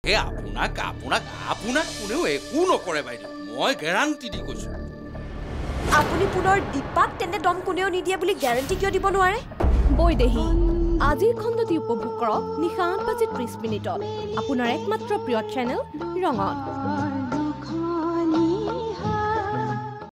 হে আপোনাক আপোনাক আপোনাক কোনেও একো নকৰে বাইদেউ মই গেৰাণ্টি দি কৈছো আপুনি পুনৰ দীপাক তেনে দম কোনেও নিদিয়ে বুলি গ্যাৰান্টি কিয় দিব নোৱাৰে বৈদেহী আজিৰ খণ্ডটি উপভোগ কৰক নিশা 8:30 মিনিটত আপোনাৰ একমাত্ৰ প্ৰিয় চেনেল ৰঙত